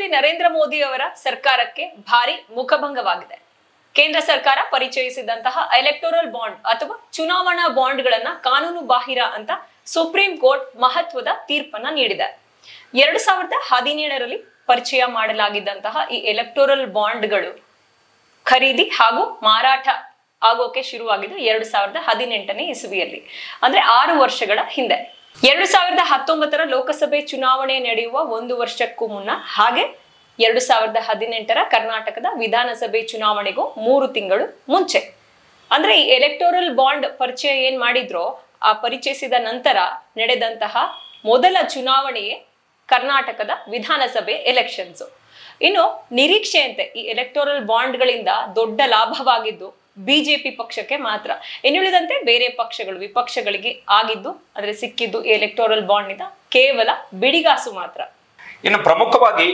ಪ್ರಧಾನಮಂತ್ರಿ ನರೇಂದ್ರ ಮೋದಿ ಅವರ ಸರ್ಕಾರಕ್ಕೆ ಭಾರಿ ಮುಖಭಂಗವಾಗಿದೆ. ಕೇಂದ್ರ ಸರ್ಕಾರ ಪರಿಚಯಿಸಿದಂತಹ ಎಲೆಕ್ಟೋರಲ್ ಬಾಂಡ್ ಅಥವಾ ಚುನಾವಣಾ ಬಾಂಡ್ಗಳನ್ನ ಕಾನೂನು ಬಾಹಿರ ಅಂತ ಸುಪ್ರೀಂ ಕೋರ್ಟ್ ಮಹತ್ವದ ತೀರ್ಪನ್ನ ನೀಡಿದೆ. 2017ರಲ್ಲಿ ಪರಿಚಯ ಮಾಡಲಾಗಿದ್ದಂತಹ ಈ ಎಲೆಕ್ಟೋರಲ್ ಬಾಂಡ್ಗಳು ಖರೀದಿ ಹಾಗೂ ಮಾರಾಟ ಆಗೋಕೆ ಶುರುವಾಗಿದ್ದು 2018ನೇ ಇಸವಿಯಲ್ಲಿ, ಅಂದ್ರೆ 6 ವರ್ಷಗಳ ಹಿಂದೆ. 2019ರ ಲೋಕಸಭೆ ಚುನಾವಣೆ ನಡೆಯುವ 1 ವರ್ಷಕ್ಕೂ ಮುನ್ನ ಹಾಗೆ 2018ರ ಕರ್ನಾಟಕದ ವಿಧಾನಸಭೆ ಚುನಾವಣೆಗೂ 3 ತಿಂಗಳು ಮುಂಚೆ, ಅಂದ್ರೆ ಈ ಎಲೆಕ್ಟೋರಲ್ ಬಾಂಡ್ ಪರಿಚಯ ಏನ್ ಮಾಡಿದ್ರೋ ಆ ಪರಿಚಯಿಸಿದ ನಂತರ ನಡೆದಂತಹ ಮೊದಲ ಚುನಾವಣೆಯೇ ಕರ್ನಾಟಕದ ವಿಧಾನಸಭೆ ಎಲೆಕ್ಷನ್ಸ್. ಇನ್ನು ನಿರೀಕ್ಷೆಯಂತೆ ಈ ಎಲೆಕ್ಟೋರಲ್ ಬಾಂಡ್ಗಳಿಂದ ದೊಡ್ಡ ಲಾಭವಾಗಿದ್ದು ಬಿಜೆಪಿ ಪಕ್ಷಕ್ಕೆ ಮಾತ್ರ. ಇನ್ನುಳಿದಂತೆ ಬೇರೆ ಪಕ್ಷಗಳು ವಿಪಕ್ಷಗಳಿಗೆ ಆಗಿದ್ದು ಅಂದ್ರೆ ಸಿಕ್ಕಿದ್ದು ಈ ಎಲೆಕ್ಟೋರಲ್ ಬಾಂಡ್ ನಿಂದ ಕೇವಲ ಬಿಡಿಗಾಸು ಮಾತ್ರ. ಇನ್ನು ಪ್ರಮುಖವಾಗಿ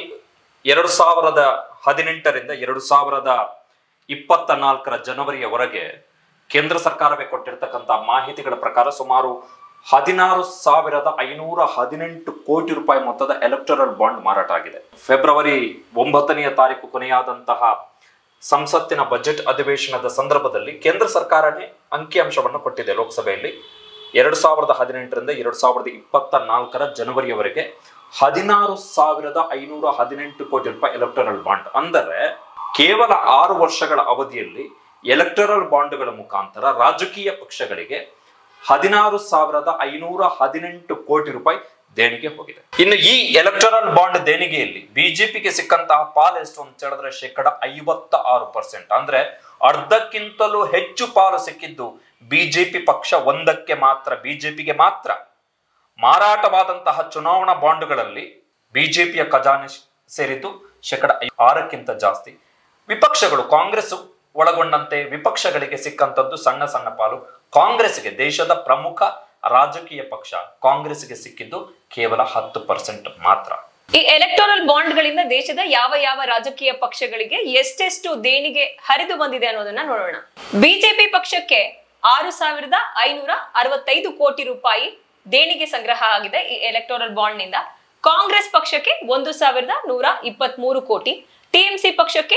2018ರಿಂದ 2024ರ ಜನವರಿಯವರೆಗೆ ಕೇಂದ್ರ ಸರ್ಕಾರವೇ ಕೊಟ್ಟಿರ್ತಕ್ಕಂಥ ಮಾಹಿತಿಗಳ ಪ್ರಕಾರ ಸುಮಾರು 16,518 ಕೋಟಿ ರೂಪಾಯಿ ಮೊತ್ತದ ಎಲೆಕ್ಟೋರಲ್ ಬಾಂಡ್ ಮಾರಾಟ ಆಗಿದೆ. ಫೆಬ್ರವರಿ 9ನೇ ತಾರೀಕು ಕೊನೆಯಾದಂತಹ ಸಂಸತ್ತಿನ ಬಜೆಟ್ ಅಧಿವೇಶನದ ಸಂದರ್ಭದಲ್ಲಿ ಕೇಂದ್ರ ಸರ್ಕಾರನೇ ಅಂಕಿಅಂಶವನ್ನು ಕೊಟ್ಟಿದೆ. ಲೋಕಸಭೆಯಲ್ಲಿ 2018ರಿಂದ 2024ರ ಜನವರಿಯವರೆಗೆ 16,518 ಕೋಟಿ ರೂಪಾಯಿ ಎಲೆಕ್ಟೋರಲ್ ಬಾಂಡ್. ಅಂದರೆ ಕೇವಲ 6 ವರ್ಷಗಳ ಅವಧಿಯಲ್ಲಿ ಎಲೆಕ್ಟೋರಲ್ ಬಾಂಡ್ಗಳ ಮುಖಾಂತರ ರಾಜಕೀಯ ಪಕ್ಷಗಳಿಗೆ 16,518 ಕೋಟಿ ರೂಪಾಯಿ ದೇಣಿಗೆ ಹೋಗಿದೆ. ಇನ್ನು ಈ ಎಲೆಕ್ಟೋರಲ್ ಬಾಂಡ್ ದೇಣಿಗೆಯಲ್ಲಿ ಬಿಜೆಪಿಗೆ ಸಿಕ್ಕಂತಹ ಪಾಲು ಎಷ್ಟು ಅಂತ ಹೇಳಿದ್ರೆ 56%. ಅಂದ್ರೆ ಅರ್ಧಕ್ಕಿಂತಲೂ ಹೆಚ್ಚು ಪಾಲು ಸಿಕ್ಕಿದ್ದು ಬಿಜೆಪಿ ಪಕ್ಷ ಒಂದಕ್ಕೆ ಮಾತ್ರ, ಬಿಜೆಪಿಗೆ ಮಾತ್ರ. ಮಾರಾಟವಾದಂತಹ ಚುನಾವಣಾ ಬಾಂಡ್ಗಳಲ್ಲಿ ಬಿಜೆಪಿಯ ಖಜಾನೆ ಸೇರಿದ್ದು 6%ಕ್ಕಿಂತ ಜಾಸ್ತಿ. ವಿಪಕ್ಷಗಳು ಕಾಂಗ್ರೆಸ್ ಒಳಗೊಂಡಂತೆ ವಿಪಕ್ಷಗಳಿಗೆ ಸಿಕ್ಕಂತದ್ದು ಸಣ್ಣ ಸಣ್ಣ ಪಾಲು. ಕಾಂಗ್ರೆಸ್ಗೆ, ದೇಶದ ಪ್ರಮುಖ ರಾಜಕೀಯ ಪಕ್ಷ ಕಾಂಗ್ರೆಸ್ಗೆ ಸಿಕ್ಕಿದ್ದು ಕೇವಲ 10% ಮಾತ್ರ. ಈ ಎಲೆಕ್ಟೋರಲ್ ಬಾಂಡ್ ಗಳಿಂದ ದೇಶದ ಯಾವ ಯಾವ ರಾಜಕೀಯ ಪಕ್ಷಗಳಿಗೆ ಎಷ್ಟೆಷ್ಟು ದೇಣಿಗೆ ಹರಿದು ಬಂದಿದೆ ಅನ್ನೋದನ್ನ ನೋಡೋಣ. ಬಿಜೆಪಿ ಪಕ್ಷಕ್ಕೆ 6,565 ಕೋಟಿ ರೂಪಾಯಿ ದೇಣಿಗೆ ಸಂಗ್ರಹ ಆಗಿದೆ ಈ ಎಲೆಕ್ಟೋರಲ್ ಬಾಂಡ್ ನಿಂದ. ಕಾಂಗ್ರೆಸ್ ಪಕ್ಷಕ್ಕೆ 1,123 ಕೋಟಿ, ಟಿಎಂಸಿ ಪಕ್ಷಕ್ಕೆ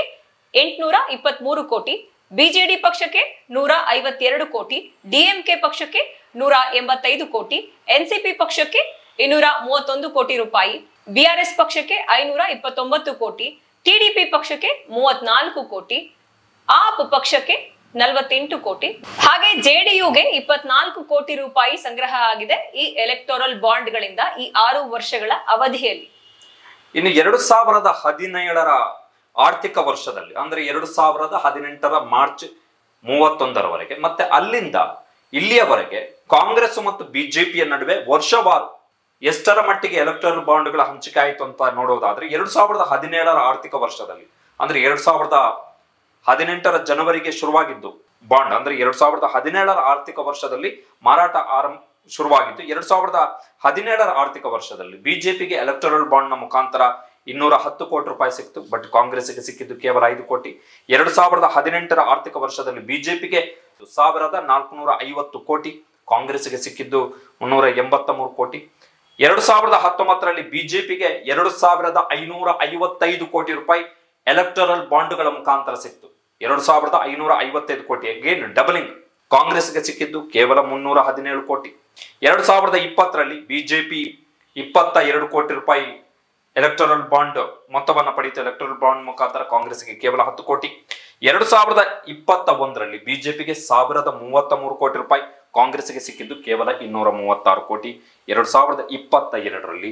823 ಕೋಟಿ, ಬಿಜೆಡಿ ಪಕ್ಷಕ್ಕೆ 152 ಕೋಟಿ, ಡಿಎಂಕೆ ಪಕ್ಷಕ್ಕೆ 185 ಕೋಟಿ, ಎನ್ಸಿಪಿ ಪಕ್ಷಕ್ಕೆ 231 ಕೋಟಿ ರೂಪಾಯಿ, ಬಿಆರ್ಎಸ್ ಪಕ್ಷಕ್ಕೆ 529 ಕೋಟಿ, ಟಿಡಿಪಿ ಪಕ್ಷಕ್ಕೆ 34 ಕೋಟಿ, ಆಪ್ ಪಕ್ಷಕ್ಕೆ 48 ಕೋಟಿ, ಹಾಗೆ ಜೆಡಿಯುಗೆ 24 ಕೋಟಿ ರೂಪಾಯಿ ಸಂಗ್ರಹ ಆಗಿದೆ ಈ ಎಲೆಕ್ಟೋರಲ್ ಬಾಂಡ್ ಗಳಿಂದ ಈ 6 ವರ್ಷಗಳ ಅವಧಿಯಲ್ಲಿ. ಇನ್ನು 2017ರ ಆರ್ಥಿಕ ವರ್ಷದಲ್ಲಿ ಅಂದ್ರೆ 2018ರ ಮಾರ್ಚ್ 31ರವರೆಗೆ ಮತ್ತೆ ಅಲ್ಲಿಂದ ಇಲ್ಲಿಯವರೆಗೆ ಕಾಂಗ್ರೆಸ್ ಮತ್ತು ಬಿಜೆಪಿಯ ನಡುವೆ ವರ್ಷವಾರು ಎಷ್ಟರ ಮಟ್ಟಿಗೆ ಎಲೆಕ್ಟೋರಲ್ ಬಾಂಡ್ಗಳ ಹಂಚಿಕೆ ಆಯಿತು ಅಂತ ನೋಡೋದಾದ್ರೆ 2017ರ ಆರ್ಥಿಕ ವರ್ಷದಲ್ಲಿ ಅಂದ್ರೆ 2018ರ ಜನವರಿಗೆ ಶುರುವಾಗಿದ್ದು ಬಾಂಡ್, ಅಂದ್ರೆ 2017ರ ಆರ್ಥಿಕ ವರ್ಷದಲ್ಲಿ ಮಾರಾಟ ಶುರುವಾಗಿದ್ದು 2017ರ ಆರ್ಥಿಕ ವರ್ಷದಲ್ಲಿ ಬಿಜೆಪಿಗೆ ಎಲೆಕ್ಟೋರಲ್ ಬಾಂಡ್ ನ ಮುಖಾಂತರ 210 ಕೋಟಿ ರೂಪಾಯಿ ಸಿಕ್ತು. ಬಟ್ ಕಾಂಗ್ರೆಸ್ಗೆ ಸಿಕ್ಕಿದ್ದು ಕೇವಲ 5 ಕೋಟಿ. 2018ರ ಆರ್ಥಿಕ ವರ್ಷದಲ್ಲಿ ಬಿಜೆಪಿಗೆ 1,450 ಕೋಟಿ, ಕಾಂಗ್ರೆಸ್ಗೆ ಸಿಕ್ಕಿದ್ದು 383 ಕೋಟಿ. 2019ರಲ್ಲಿ ಬಿಜೆಪಿಗೆ 2,555 ಕೋಟಿ ರೂಪಾಯಿ ಎಲೆಕ್ಟೋರಲ್ ಬಾಂಡ್ಗಳ ಮುಖಾಂತರ ಸಿಕ್ತು. 2,555 ಕೋಟಿ, ಅಗೇನ್ ಡಬಲಿಂಗ್. ಕಾಂಗ್ರೆಸ್ಗೆ ಸಿಕ್ಕಿದ್ದು ಕೇವಲ 317 ಕೋಟಿ. 2020ರಲ್ಲಿ ಬಿಜೆಪಿ 22 ಕೋಟಿ ರೂಪಾಯಿ ಎಲೆಕ್ಟೋರಲ್ ಬಾಂಡ್ ಮೊತ್ತವನ್ನು ಪಡೆಯಿತು. ಎಲೆಕ್ಟೋರಲ್ ಬಾಂಡ್ ಮುಖಾಂತರ ಕಾಂಗ್ರೆಸ್ಗೆ ಕೇವಲ 10 ಕೋಟಿ. 2021ರಲ್ಲಿ ಬಿಜೆಪಿಗೆ 1,033 ಕೋಟಿ ರೂಪಾಯಿ, ಕಾಂಗ್ರೆಸ್ಗೆ ಸಿಕ್ಕಿದ್ದು ಕೇವಲ 236 ಕೋಟಿ. 2022ರಲ್ಲಿ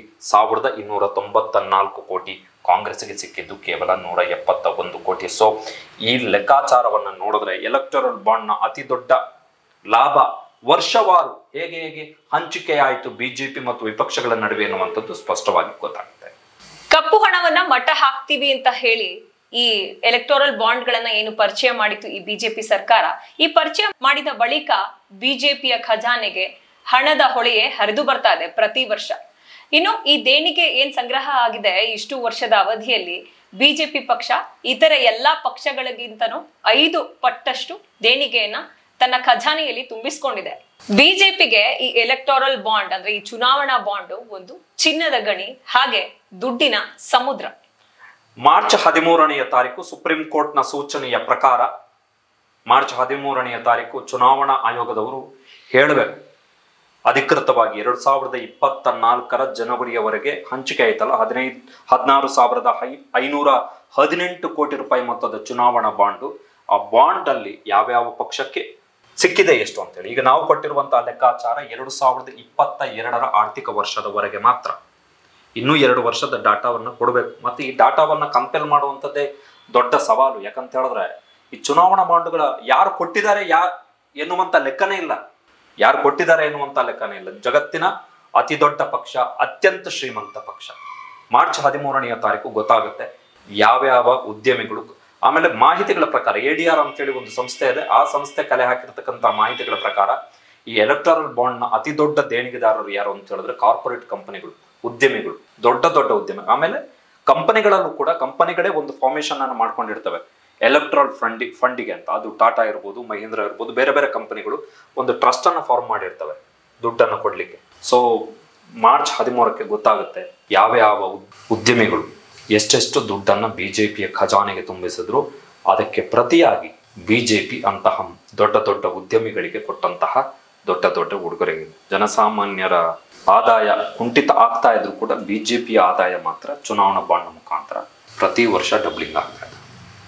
1,294 ಕೋಟಿ, ಕಾಂಗ್ರೆಸ್ಗೆ ಸಿಕ್ಕಿದ್ದು ಕೇವಲ 171 ಕೋಟಿ. ಸೊ ಈ ಲೆಕ್ಕಾಚಾರವನ್ನು ನೋಡಿದ್ರೆ ಎಲೆಕ್ಟೋರಲ್ ಬಾಂಡ್ ನ ಅತಿ ದೊಡ್ಡ ಲಾಭ ವರ್ಷವಾರು ಹೇಗೆ ಹಂಚಿಕೆ ಆಯಿತು ಬಿಜೆಪಿ ಮತ್ತು ವಿಪಕ್ಷಗಳ ನಡುವೆ ಎನ್ನುವಂಥದ್ದು ಸ್ಪಷ್ಟವಾಗಿ ಗೊತ್ತಾಗುತ್ತೆ. ಕಪ್ಪು ಹಣವನ್ನ ಮಟ್ಟ ಹಾಕ್ತೀವಿ ಅಂತ ಹೇಳಿ ಈ ಎಲೆಕ್ಟೋರಲ್ ಬಾಂಡ್ ಗಳನ್ನ ಏನು ಪರಿಚಯ ಮಾಡಿತ್ತು ಈ ಬಿಜೆಪಿ ಸರ್ಕಾರ, ಈ ಪರಿಚಯ ಮಾಡಿದ ಬಳಿಕ ಬಿಜೆಪಿಯ ಖಜಾನೆಗೆ ಹಣದ ಹೊಳೆಯೇ ಹರಿದು ಬರ್ತಾ ಇದೆ ಪ್ರತಿ ವರ್ಷ. ಇನ್ನು ಈ ದೇಣಿಗೆ ಏನ್ ಸಂಗ್ರಹ ಆಗಿದೆ ಇಷ್ಟು ವರ್ಷದ ಅವಧಿಯಲ್ಲಿ ಬಿಜೆಪಿ ಪಕ್ಷ ಇತರ ಎಲ್ಲಾ ಪಕ್ಷಗಳಿಗಿಂತನೂ 5 ಪಟ್ಟಷ್ಟು ದೇಣಿಗೆಯನ್ನ ತನ್ನ ಖಜಾನೆಯಲ್ಲಿ ತುಂಬಿಸಿಕೊಂಡಿದೆ. ಬಿಜೆಪಿಗೆ ಈ ಎಲೆಕ್ಟೋರಲ್ ಬಾಂಡ್ ಅಂದ್ರೆ ಈ ಚುನಾವಣಾ ಬಾಂಡ್ ಒಂದು ಚಿನ್ನದ ಗಣಿ, ಹಾಗೆ ದುಡ್ಡಿನ ಸಮುದ್ರ. ಮಾರ್ಚ್ 13ನೇ ತಾರೀಕು ಸುಪ್ರೀಂ ಕೋರ್ಟ್ನ ಸೂಚನೆಯ ಪ್ರಕಾರ ಮಾರ್ಚ್ 13ನೇ ತಾರೀಕು ಚುನಾವಣಾ ಆಯೋಗದವರು ಹೇಳಬೇಕು ಅಧಿಕೃತವಾಗಿ 2024 ಜನವರಿಯವರೆಗೆ ಹಂಚಿಕೆ ಆಯ್ತಲ್ಲ 16,518 ಕೋಟಿ ರೂಪಾಯಿ ಮೊತ್ತದ ಚುನಾವಣಾ ಬಾಂಡು. ಆ ಬಾಂಡ್ ಅಲ್ಲಿ ಯಾವ್ಯಾವ ಪಕ್ಷಕ್ಕೆ ಸಿಕ್ಕಿದೆ ಎಷ್ಟು ಅಂತೇಳಿ ಈಗ ನಾವು ಕೊಟ್ಟಿರುವಂತಹ ಲೆಕ್ಕಾಚಾರ 2022 ಆರ್ಥಿಕ ವರ್ಷದವರೆಗೆ ಮಾತ್ರ. ಇನ್ನೂ 2 ವರ್ಷದ ಡಾಟಾವನ್ನ ಕೊಡಬೇಕು. ಮತ್ತೆ ಈ ಡಾಟಾವನ್ನ ಕಂಪೇರ್ ಮಾಡುವಂಥದ್ದೇ ದೊಡ್ಡ ಸವಾಲು. ಯಾಕಂತ ಹೇಳಿದ್ರೆ ಈ ಚುನಾವಣಾ ಬಾಂಡ್ಗಳ ಯಾರು ಕೊಟ್ಟಿದ್ದಾರೆ ಎನ್ನುವಂತ ಲೆಕ್ಕನೇ ಇಲ್ಲ. ಯಾರು ಕೊಟ್ಟಿದ್ದಾರೆ ಎನ್ನುವಂತ ಲೆಕ್ಕನೇ ಇಲ್ಲ. ಜಗತ್ತಿನ ಅತಿ ದೊಡ್ಡ ಪಕ್ಷ, ಅತ್ಯಂತ ಶ್ರೀಮಂತ ಪಕ್ಷ. ಮಾರ್ಚ್ 13ನೇ ತಾರೀಕು ಗೊತ್ತಾಗುತ್ತೆ ಯಾವ್ಯಾವ ಉದ್ಯಮಿಗಳು. ಆಮೇಲೆ ಮಾಹಿತಿಗಳ ಪ್ರಕಾರ ADR ಅಂತೇಳಿ ಒಂದು ಸಂಸ್ಥೆ ಇದೆ. ಆ ಸಂಸ್ಥೆ ಕಲೆ ಹಾಕಿರ್ತಕ್ಕಂಥ ಮಾಹಿತಿಗಳ ಪ್ರಕಾರ ಈ ಎಲೆಕ್ಟರಲ್ ಬಾಂಡ್ ನ ಅತಿ ದೊಡ್ಡ ದೇಣಿಗೆದಾರರು ಯಾರು ಅಂತ ಹೇಳಿದ್ರೆ ಕಾರ್ಪೊರೇಟ್ ಕಂಪನಿಗಳು, ಉದ್ಯಮಿಗಳು, ದೊಡ್ಡ ದೊಡ್ಡ ಉದ್ಯಮ. ಆಮೇಲೆ ಕಂಪನಿಗಳಲ್ಲೂ ಕೂಡ ಕಂಪನಿಗಳೇ ಒಂದು ಫಾರ್ಮೇಶನ್ ಅನ್ನು ಮಾಡ್ಕೊಂಡಿರ್ತವೆ ಎಲೆಕ್ಟ್ರಲ್ ಫಂಡಿಗೆ ಅಂತ. ಅದು ಟಾಟಾ ಇರ್ಬೋದು, ಮಹೀಂದ್ರ ಇರ್ಬೋದು, ಬೇರೆ ಬೇರೆ ಕಂಪನಿಗಳು ಒಂದು ಟ್ರಸ್ಟ್ ಅನ್ನ ಫಾರ್ಮ್ ಮಾಡಿರ್ತವೆ ದುಡ್ಡನ್ನು ಕೊಡ್ಲಿಕ್ಕೆ. ಸೊ ಮಾರ್ಚ್ 13ಕ್ಕೆ ಗೊತ್ತಾಗುತ್ತೆ ಯಾವ ಉದ್ಯಮಿಗಳು ಎಷ್ಟೆಷ್ಟು ದುಡ್ಡನ್ನ ಬಿಜೆಪಿಯ ಖಜಾನೆಗೆ ತುಂಬಿಸಿದ್ರು. ಅದಕ್ಕೆ ಪ್ರತಿಯಾಗಿ ಬಿಜೆಪಿ ಅಂತಹ ದೊಡ್ಡ ದೊಡ್ಡ ಉದ್ಯಮಿಗಳಿಗೆ ಕೊಟ್ಟಂತಹ ದೊಡ್ಡ ದೊಡ್ಡ ಉಡುಗೊರೆಗಳು. ಜನಸಾಮಾನ್ಯರ ಆದಾಯ ಕುಂಠಿತ ಆಗ್ತಾ ಇದ್ರು ಕೂಡ ಬಿಜೆಪಿಯ ಆದಾಯ ಮಾತ್ರ ಚುನಾವಣಾ ಬಾಂಡ್ ಮುಖಾಂತರ ಪ್ರತಿ ವರ್ಷ ಡಬ್ಲಿಂಗ್ ಆಗುತ್ತೆ.